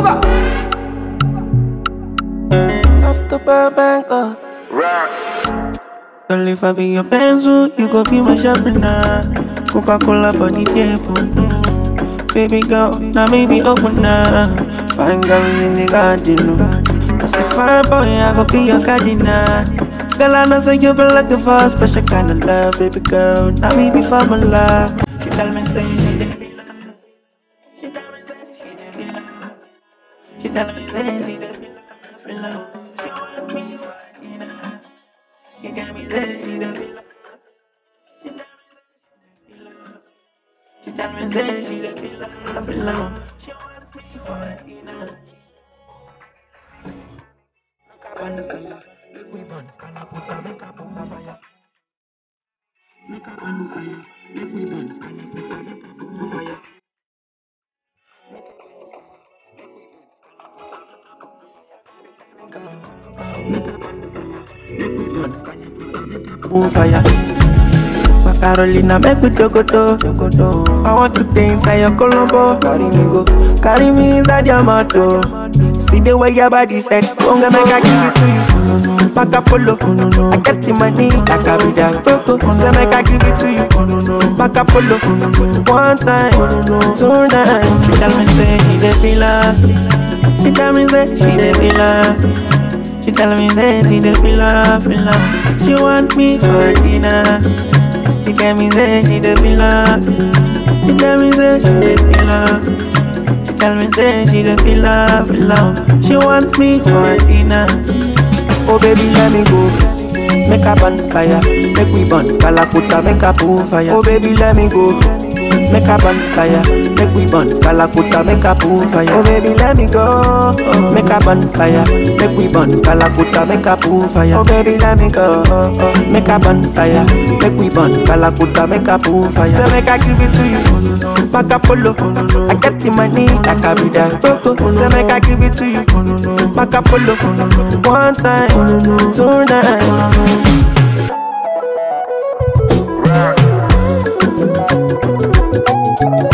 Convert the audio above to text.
Soft up a banker. Girl, if I be your pencil, you go be my sharpener. Coca-Cola on the table. Baby girl, now maybe open up. Fine girls in the garden. I say fine boy, I go be your gardener. Girl, I know say you be looking for a special kind of love. Baby girl, now maybe for my love. She tell me say she dey feel love. She tell me say she dey feel love. She tell me say she dey feel love. She want me for dinner. She tell me say she dey feel love. She tell me say she dey feel love. She wants me for dinner. Make up on the fire, make we burn. Calaputa, make up on the fire. Make up on the fire, make we burn. Calaputa, make up on the fire. Make up on the fire, make we burn. Calaputa, make up on the fire. Carolina, make we jogoto. I want to dance inside your Colombo. Carry me inside your moto. See the way your body set, I'm gonna make I give it to you. Back up polo, I get in my knee, like I be that coco. Say make I give it to you. Back up polo, one time, two times. She tell me say she dey feel love. She tell me say she dey feel love. She tell me say she dey feel love. She want me for dinner. She tell me say she dey feel love. She tell me say she dey feel love. She tell me say she dey feel love. She wants me for dinner. Oh baby, let me go. Make a bonfire, make we burn. Calaputa, make a pool fire. Oh baby, let me go. Make a bonfire, make we burn. Calaputa, make a pool fire. Oh baby, let me go. Make a bonfire, make we burn. Calaputa, make a pool fire. Oh baby, let me go. Make a bonfire, make we burn. Calaputa, make a pool fire. So make I give it to you. Back up polo, I get in my knee, like I be that coco. So make I give it to you. Back up polo, one time, two times.